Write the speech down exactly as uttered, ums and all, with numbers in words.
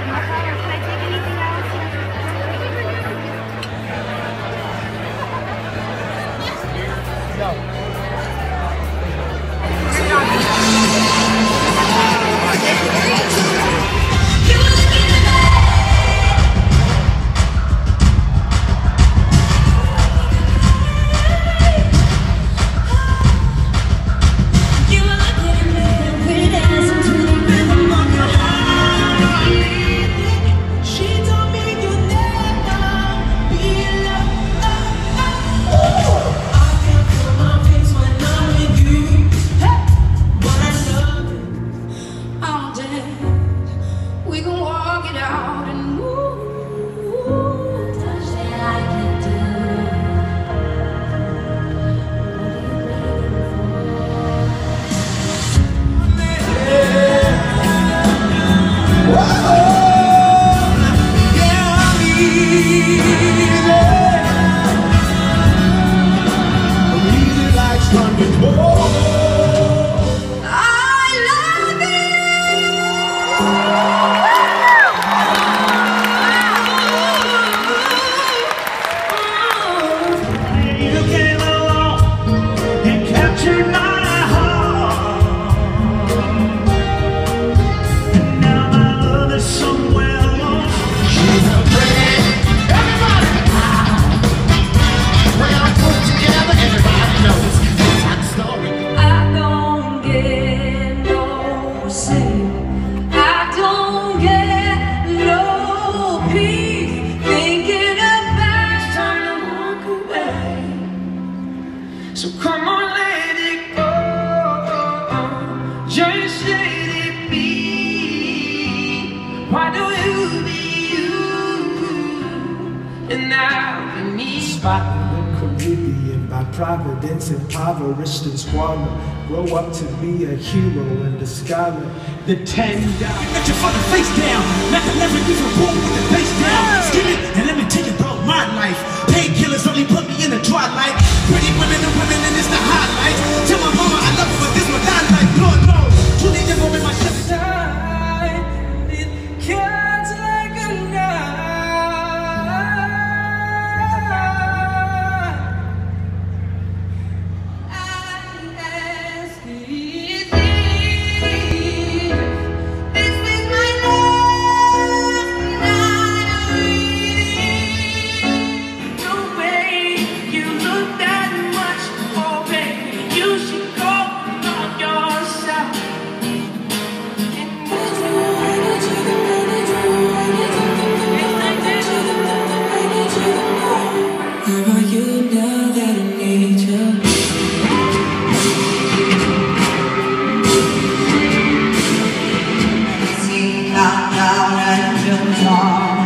Can I take anything else? No. We can walk it out and move. Touch that I can do. What are you waiting for? Yeah, I'm easy. I'm easy like Sunday morning. So come on, let it go. Just let it be. Why do you be you? And now we need Spot in the Caribbean, by providence impoverished and squalor. Grow up to be a hero and a scholar. The ten dollars. Let your fucking face down. Not to never even boom with the face down. Skim it and let me tell you about my life. Painkillers only put me in a dry light. Pretty women and women and it's the highlights. Tell my mama I love her, but this what I like. Lord knows, truly never in my side. It cuts like a knife. I ask you this. This is my last night with you. No way you look that much, oh baby, you should go on yourself. Where are you now that I need you? See, I'm down at the top.